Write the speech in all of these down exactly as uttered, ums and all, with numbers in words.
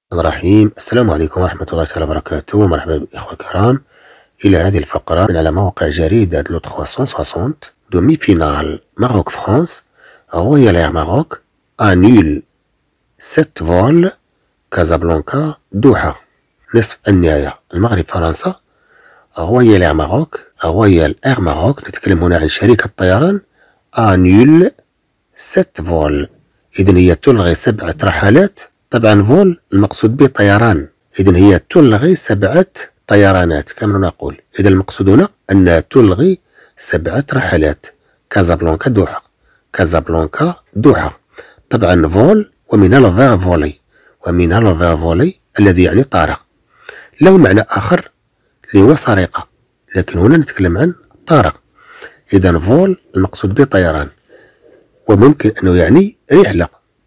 الرحمن الرحيم. السلام عليكم ورحمة الله تعالى وبركاته، ومرحبا بالإخوة الكرام إلى هذه الفقرة من على موقع جريدة لو ثلاثمائة وستين. دومي فينال ماروك فرانس، رويال اير ماروك انول ست فول كازابلانكا دوحة. نصف النهاية المغرب فرنسا، رويال اير ماروك رويال اير ماروك نتكلم هنا عن شركة طيران انول ست فول، إذن هي تلغي سبعة رحلات. طبعا فول المقصود به طيران، إذن هي تلغي سبعة طيرانات كما نقول. إذا المقصود هنا أنها تلغي سبعة رحلات كازابلانكا دوحة، كازابلانكا دوحة. طبعا فول ومنها الفير فولي، ومنها الفير فولي الذي يعني طارق، له معنى آخر اللي هو سرقة، لكن هنا نتكلم عن طارق. إذا فول المقصود به طيران، وممكن أنه يعني رحلة.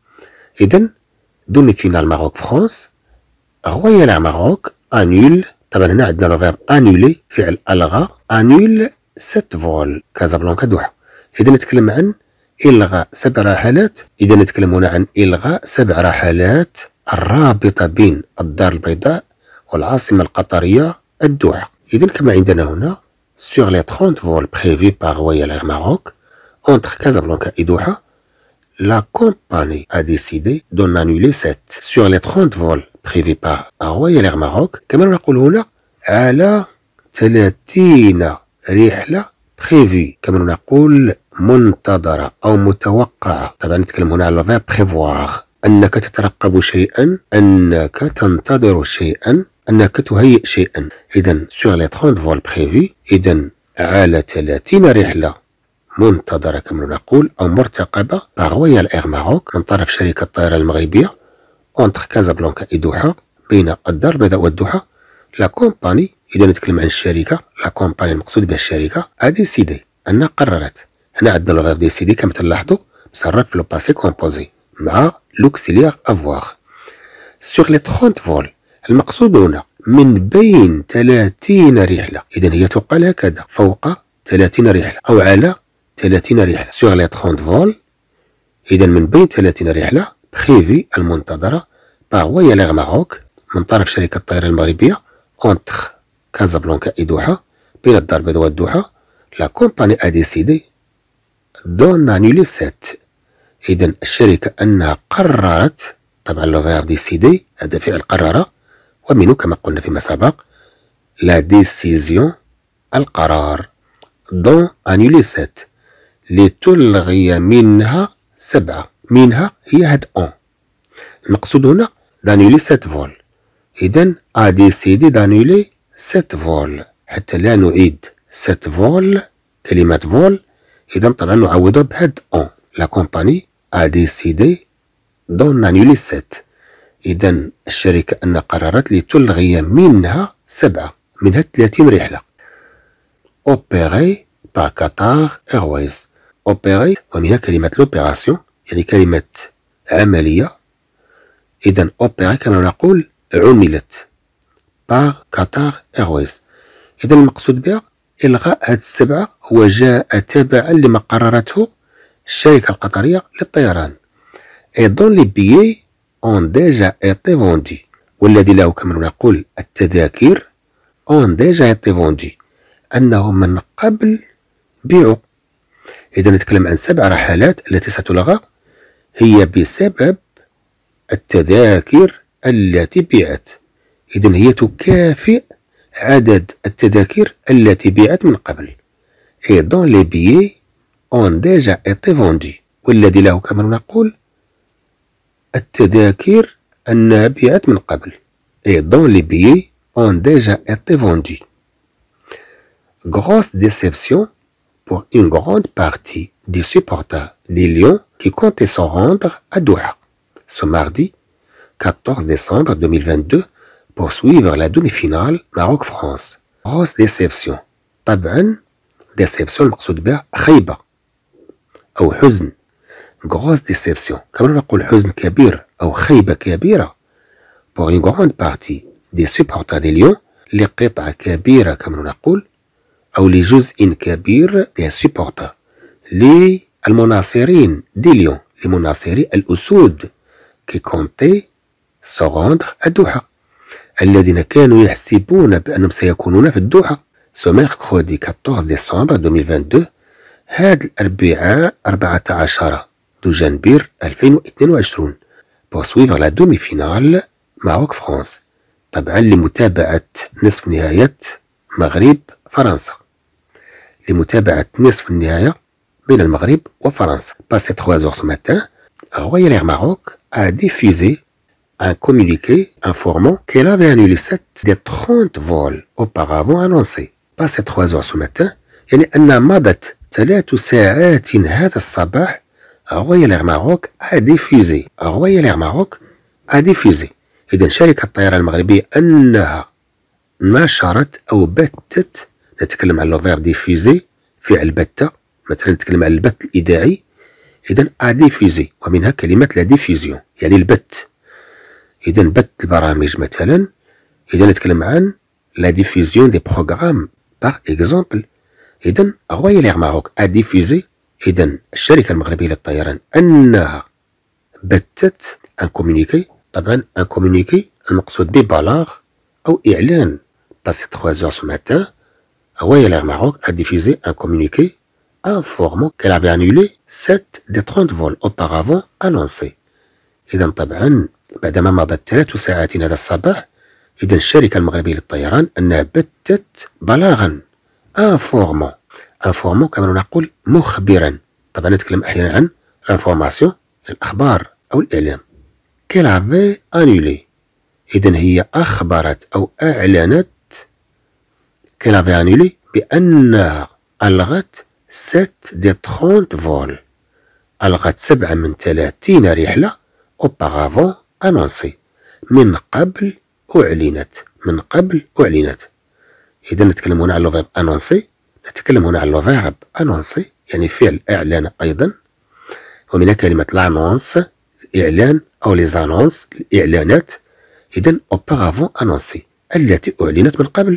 إذن دومي فينال ماروك فرانس، رويال اير ماروك انول. طبعا هنا عندنا لو فيرب انولي، فعل الغى، انول ست فول كازابلانكا دوحة. إذا نتكلم عن إلغاء سبع رحلات، إذا نتكلم هنا عن إلغاء سبع رحلات الرابطة بين الدار البيضاء والعاصمة القطرية الدوحة. إذا كما عندنا هنا sur les trente vols prévus par Royal Air Maroc entre Casablanca et Doha, la compagnie a décidé d'en annuler sept. Sur les trente vols prévus par Royal Air Maroc، كما نقول هنا على ثلاثين رحلة prévue، كما نقول منتظرة أو متوقعة. طبعا نتكلم هنا على verbe prévoir، أنك تترقب شيئا، أنك تنتظر شيئا، أنك تهيئ شيئا. إذا sur les trente vols prévus، إذا على ثلاثين رحلة منتظرة كما نقول أو مرتقبة par Royal Air Maroc من طرف شركة الطيران المغربية entre كازابلانكا ودوحة، بين الدار البيضاء والدوحة. لا كومباني، إذا نتكلم عن الشركة، لا كومباني المقصود بها الشركة، a décidé أنها قررت. هنا عندنا لو غير ديسيدي كما تلاحظوا مصرف في لو باسي كومبوزي مع لوكسيليير افوار. sur les trente vols، المقصود هنا من بين ثلاثين رحلة، إذا هي تقال هكذا فوق ثلاثين رحلة أو على ثلاثين رحلة. sur les trente vols، إذا من بين ثلاثين رحلة بريفي المنتظرة par Royal Air Maroc من طرف شركة الطيران المغربية entre كازابلانكا ودوحة، بين الدار البيضاء والدوحة. لا كومباني a décidé d'en annuler sept، إذا الشركة أنها قررت. طبعا لو غير ديسيدي هذا فعل قرر، ومنه كما قلنا فيما سبق لا ديسيزيون القرار، دون انولي سات لتلغي منها سبعة، منها هي هاد اون. المقصود هنا دانولي سات فول، إذا ا ديسيدي دانولي سات فول، حتى لا نعيد سات فول كلمة فول. إذا طبعا نعوضها بهاد اون. لا كومباني ا ديسيدي دون انولي سات، إذا الشركة أن قررت لتلغي منها سبعة، منها ثلاثين رحلة. أوبيري بار قطار إيرويز، أوبيري ومنها كلمة لوبيراسيون يعني كلمة عملية. إذا أوبيري كما نقول عملت بار قطار إيرويز، إذا المقصود بها إلغاء هذه السبعة هو جاء تبعا لما قررته الشركة القطرية للطيران. et dont les billets ont déjà été vendus، والذي له كما نقول التذاكر ont déjà été vendus، أنه من قبل بيعوا. إذا نتكلم عن سبع رحلات التي ستلغى هي بسبب التذاكر التي بيعت، إذا هي تكافئ عدد التذاكر التي بيعت من قبل. et dont les billets ont déjà été vendus، والذي له كما نقول التذاكر أنها بيعت من قبل. et dont les billets ont déjà été vendus. Grosse déception pour une grande partie des supporters des Lions qui comptaient se rendre à Doha ce mardi quatorze décembre deux mille vingt-deux pour suivre la demi-finale Maroc-France. Grosse déception، طبعا déception المقصود بها خيبة أو حزن. grosse déception كما نقول حزن كبير أو خيبة كبيرة pour une grande partie des supporters des Lions، لقطعة كبيرة كما نقول أو لجزء كبير des supporters للمناصرين دي ليون، لمناصري الأسود qui comptaient se rendre à Doha الذين كانوا يحسبون بأنهم سيكونون في الدوحة ce mercredi quatorze décembre deux mille vingt-deux هذا الأربعاء أربعة عشر دجنبر ألفين واثنين وعشرين pour suivre la demi-finale Maroc-France طبعا لمتابعة نصف نهاية مغرب فرنسا لمتابعة نصف النهاية بين المغرب وفرنسا. Passé trois heures ce matin, Royal Air Maroc a diffusé un communiqué informant qu'elle avait annulé sept des trente vols auparavant annoncés. Passé trois heures ce matin يعني أن مضت ثلاث ساعات هذا الصباح Royal Air Maroc a diffusé Royal Air Maroc a diffusé إذن شركة الطيران المغربية أنها نشرت أو بثت. نتكلم عن لو فيرب ديفيزي فعل بث مثلا نتكلم عن البث الإذاعي إذن أ ديفيزي ومنها كلمة لا ديفيزيون يعني البث. إذن بث البرامج مثلا إذا نتكلم عن لا ديفيزيون دي بروغرام باغ إكزومبل. إذن رويال إير ماروك أ ديفيزي إذن الشركة المغربية للطيران أنها بثت ان كومونيكي. طبعا ان كومونيكي المقصود ببلاغ أو إعلان. Passé trois heures ce matin, Royal Air Maroc a diffusé un communiqué informant qu'elle avait annulé sept des trente vols auparavant annoncés. إذن طبعا بعدما مضت ثلاث ساعات هذا الصباح إذن الشركة المغربية للطيران أنها بثت بلاغا informant informant كما نقول مخبرا. طبعا نتكلم أحيانا عن l'information الأخبار أو الإعلام. qu'elle avait annulé إذن هي أخبرت أو أعلنت qu'elle avait annulé بأنها ألغت sept des trente vols ألغت سبعة من ثلاثين رحلة auparavant annoncé من قبل أعلنت من قبل أعلنت. إذا نتكلم هنا على الفيرب أنونسي نتكلم هنا على الفيرب أنونسي يعني فعل إعلان أيضا ومنها كلمة لانونس الإعلان أو ليزانونس الإعلانات. إذا auparavant annoncé التي أعلنت من قبل.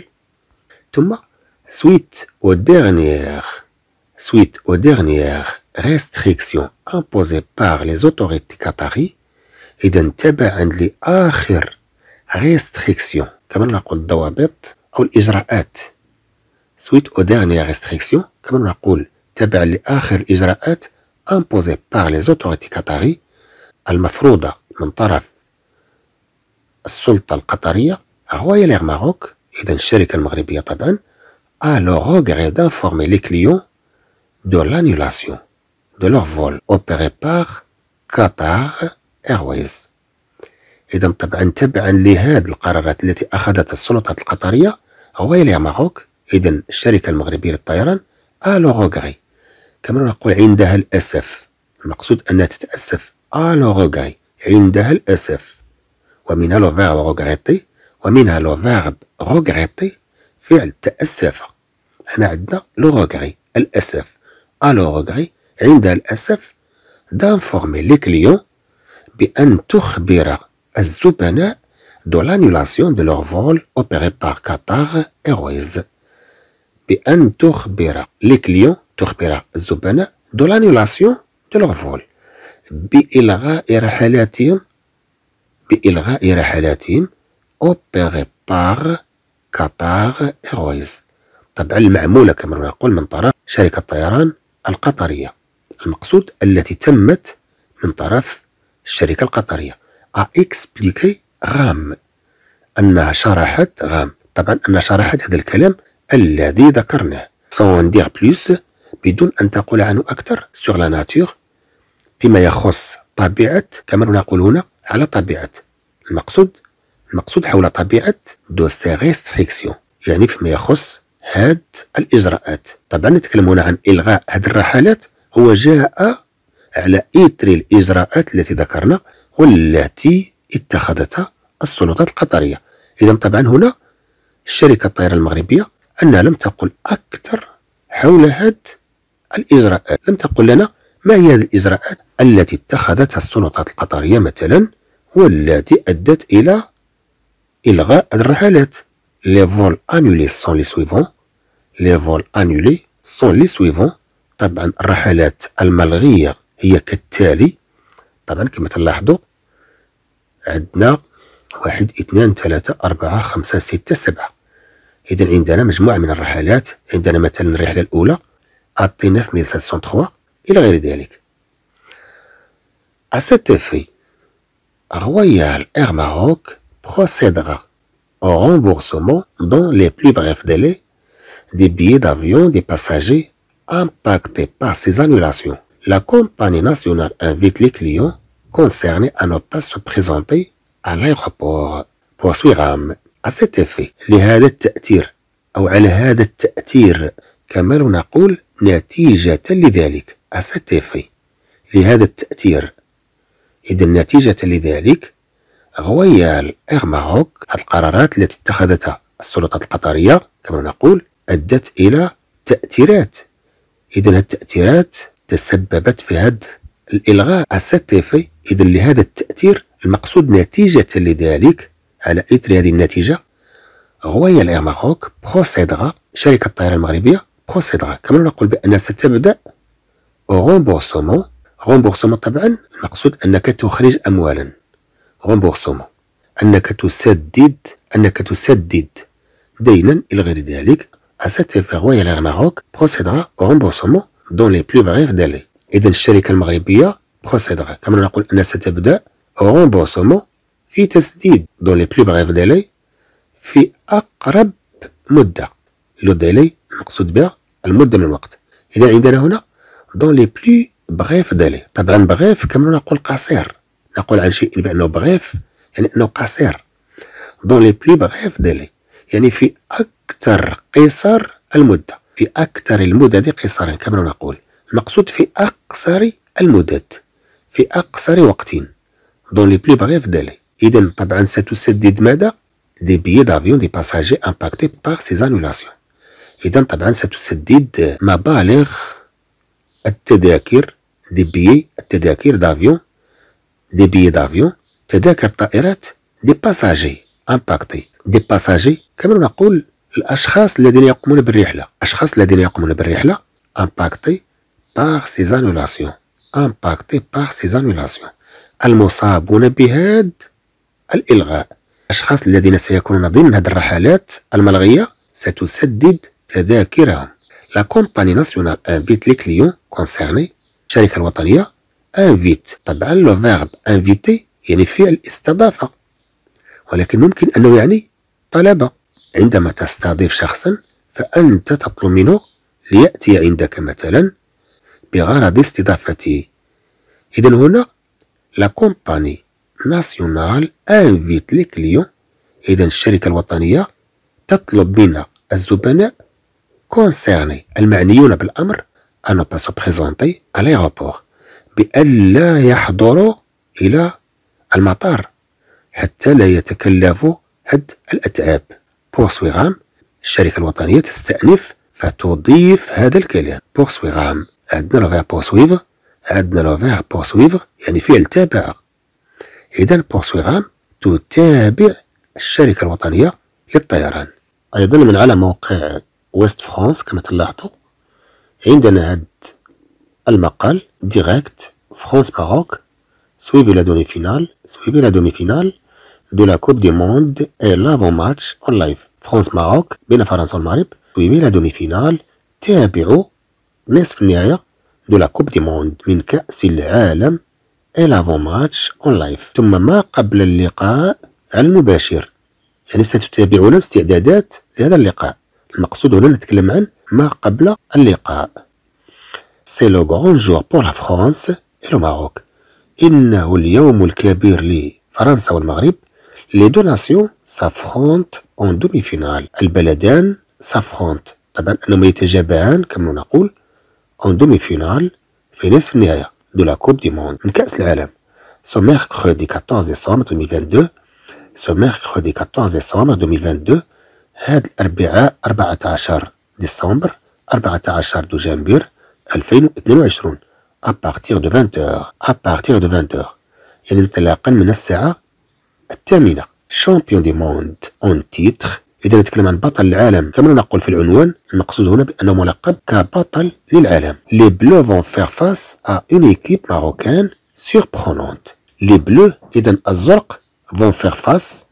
ثم suite aux dernières suite aux dernières restrictions imposées par les autorités qataries. إذا تبعا لآخر restriction كما نقول الضوابط أو الإجراءات suite aux dernières restrictions كما نقول تبعا لآخر الإجراءات imposées par les autorités qataries المفروضة من طرف السلطة القطرية. رويال إير ماروك إذا الشركة المغربية طبعا a le regret d'informer les clients de l'annulation de leur vol opéré par Qatar Airways. إذا طبعا تبعا لهذه القرارات التي أخذتها السلطات القطرية رويال إير ماروك إذا الشركة المغربية للطيران a le regret كما نقول عندها الأسف. المقصود أنها تتأسف a le regret عندها الأسف ومنها لو فيرب regretter ومنها لو فيرب regretter فعل تأسف. هنا عندنا لو regret الأسف a le regret عندها الأسف d'informer les clients بأن تخبر الزبناء de l'annulation de leur vol opéré par Qatar Airways بأن تخبر les clients تخبر الزبناء de l'annulation de leur vol بإلغاء رحلاتهم بإلغاء رحلاتهم opéré par Qatar Airways. طبعا المعمولة كما نقول من طرف شركة الطيران القطرية المقصود التي تمت من طرف الشركة القطرية. a expliqué غام أنها شرحت غام طبعا أنها شرحت هذا الكلام الذي ذكرناه sans en dire plus بدون أن تقول عنه أكثر sur la nature فيما يخص طبيعة كما نقول هنا على طبيعة المقصود المقصود حول طبيعة دو سي ريستريكسيون يعني فيما يخص هاد الإجراءات. طبعا نتكلم هنا عن إلغاء هاد الرحلات هو جاء على إثر الإجراءات التي ذكرنا والتي اتخذتها السلطات القطرية. إذا طبعا هنا الشركة الطيران المغربية أنها لم تقل أكثر حول هاد الإجراءات لم تقل لنا ما هي هذه الإجراءات التي اتخذتها السلطات القطرية مثلا والتي أدت إلى إلغاء الرحلات. Les vols annulés sont les suivants. Les vols annulés sont les suivants. طبعا الرحلات الملغية هي كالتالي. طبعا كما تلاحظوا عندنا واحد اثنان ثلاثة أربعة خمسة ستة سبعة. إذا عندنا مجموعة من الرحلات. عندنا مثلا الرحلة الأولى A T neuf mille sept cent trois إلى غير ذلك. À cet effet, Royal Air Maroc procédera au remboursement dans les plus brefs délais des billets d'avion des passagers impactés par ces annulations. La compagnie nationale invite les clients concernés à ne pas se présenter à l'aéroport. poursuit RAM. À cet effet لهذا التأثير أو على هذا التأثير كما نقول نتيجة لذلك. à cet effet لهذا التأثير. إذا نتيجة لذلك رويال إير ماروك هذه القرارات التي اتخذتها السلطات القطرية كما نقول أدت إلى تأثيرات. إذا التأثيرات تسببت في هذا الإلغاء. à cet effet إذا لهذا التأثير المقصود نتيجة لذلك. على إثر هذه النتيجة رويال إير ماروك بروسيدغا شركة الطيران المغربية بروسيدغا كما نقول بأنها ستبدأ رومبورسومون. رومبورسومون طبعا المقصود أنك تخرج أموالا. رومبورسومون أنك تسدد أنك تسدد دينا إلى غير ذلك. à cet effet رويال إير ماروك بروسيدغا رومبورسومون دون لي بلو بريف دالي. إذا الشركة المغربية بروسيدغا كما نقول أنها ستبدأ رومبورسومون في تسديد دون لي بلو بريف دالي في أقرب مدة. لو دالي المقصود بها المدة من الوقت. إذا عندنا هنا دون لي بلو بريف دالي. طبعا بريف كما نقول قصير. نقول عن شيء بأنه بريف يعني أنه قصير. دون لي بلو بريف دالي يعني في أكثر قصر المدة. في أكثر المدد قصرا كما نقول. المقصود في أقصر المدد في أقصر وقت. دون لي بلو بريف دالي. إذا طبعا ستسدد ماذا؟ دي بيي دافيون دي باساجي امباكتي بار سيز انولاسيون. إذا طبعا ستسدد مبالغ التذاكر دي بيي التذاكر دافيون دي بيي دافيون تذاكر طائرات دي باساجي امباكتي. دي باساجي كما نقول الأشخاص الذين يقومون بالرحلة. أشخاص الذين يقومون بالرحلة امباكتي بار سيز انولاسيون. امباكتي بار سيز انولاسيون المصابون بهذا الإلغاء. الأشخاص الذين سيكونون ضمن هذه الرحلات الملغية ستسدد تذاكرهم. لا كومباني ناسيونال انفيت لي كليون كونسيرني الشركة الوطنية. انفيت طبعا لو فيرب انفيتي يعني فعل استضافة ولكن ممكن أنه يعني طلب. عندما تستضيف شخصا فأنت تطلب منه ليأتي عندك مثلا بغرض استضافته. إذن هنا لا كومباني ناسيونال انفيت لي كليون. إذا الشركة الوطنية تطلب من الزبناء كونسيرني المعنيون بالأمر أن با سو بريزونتي à l'aéroport بأن لا يحضروا إلى المطار حتى لا يتكلفوا هد الأتعاب. بورسويغام الشركة الوطنية تستأنف فتضيف هذا الكلام. بورسويغام عندنا لو فير بورسويفغ عندنا لو فير بورسويفغ يعني فعل تابع. إذا بورسويغام تتابع الشركة الوطنية للطيران. أيضا من على موقع ويست فرانس كما تلاحظوا عندنا هذا المقال ديريكت فرانس ماروك suivez la demi-finale suivez la demi-finale de la Coupe du Monde et l'avant-match en live. فرانس ماروك بين فرنسا والمغرب suivez la demi-finale تابعوا نصف النهاية de la Coupe du Monde من كأس العالم et l'avant-match en live ثم ما قبل اللقاء على المباشر. يعني ستتابعون استعدادات لهذا اللقاء. المقصود هنا نتكلم عن ما قبل اللقاء. C'est le grand jour pour la France et le Maroc. إنه اليوم الكبير لفرنسا والمغرب. Les deux nations s'affrontent en demi-finale. البلدان s'affrontent طبعا أنهم يتجابهان كما نقول en demi-finale في نصف النهاية de la Coupe du Monde من كأس العالم. Ce mercredi quatorze décembre deux mille vingt-deux ce mercredi quatorze décembre deux mille vingt-deux هذا الأربعاء أربعة عشر ديسمبر أربعة عشر دجنبر ألفين واثنين وعشرين à partir de vingt heures à partir de vingt heures يعني انطلاقا من الساعة الثامنة. champion du monde en titre. إذا نتكلم عن بطل العالم كما نقول في العنوان المقصود هنا بأنه ملقب كبطل للعالم. les bleus vont faire face à une équipe marocaine surprenante. les bleus إذا الزرق vont faire face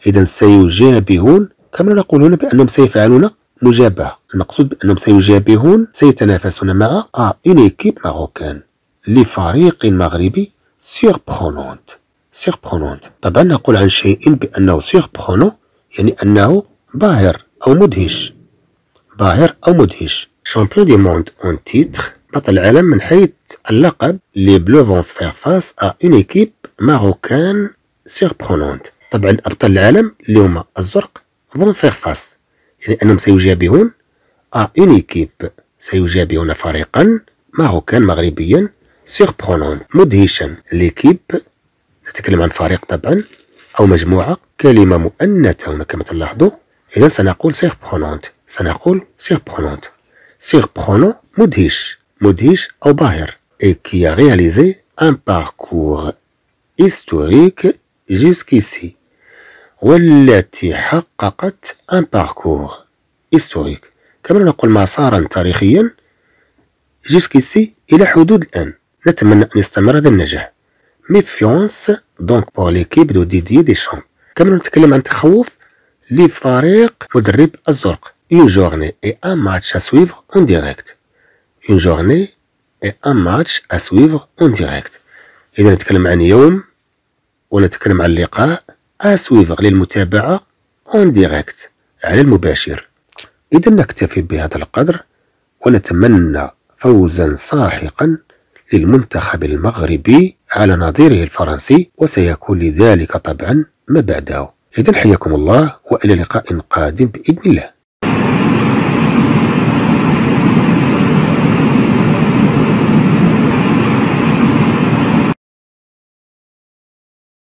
إذا سيجابهون كما نقول هنا بأنهم سيفعلون مجابهة. المقصود بأنهم سيجابهون، سيتنافسون مع ا اون ايكيب ماروكان، لفريق مغربي سيربرونونت. سيربرونونت طبعا نقول عن شيء بأنه سيربرونون يعني أنه باهر أو مدهش، باهر أو مدهش. شامبيون دي موند اون تيتر، بطل العالم من حيث اللقب. لي بلو فون فير فاس ا اون ايكيب ماروكان سيربرونونت. طبعا أبطال العالم اللي هما الزرق فون فير فاس يعني أنهم سيجابهون ا اون ايكيب، سيجابهون فريقا ماروكان مغربيا سيربرونونت مدهشا. ليكيب نتكلم عن فريق طبعا أو مجموعة، كلمة مؤنثة هنا كما تلاحظوا. إذا سنقول سيربرونونت، سنقول سيربرونونت. سيربرونون مدهش، مدهش أو باهر. et qui a réalisé un parcours historique jusqu'ici، والتي حققت un parcours historique كما نقول مسارا تاريخيا jusqu'ici إلى حدود الآن. نتمنى أن يستمر هذا النجاح. ميفيونس دونك بور ليكيب دو ديديي ديشامب، كما نتكلم عن تخوف لفريق مدرب الزرق. une journée et un match à suivre en direct. une journée et un match à suivre en direct. إذا نتكلم عن يوم ونتكلم عن لقاء à suivre للمتابعة en direct على المباشر. إذا نكتفي بهذا القدر ونتمنى فوزا ساحقا للمنتخب المغربي على نظيره الفرنسي، وسيكون لذلك طبعا ما بعده. إذا حياكم الله وإلى لقاء قادم بإذن الله.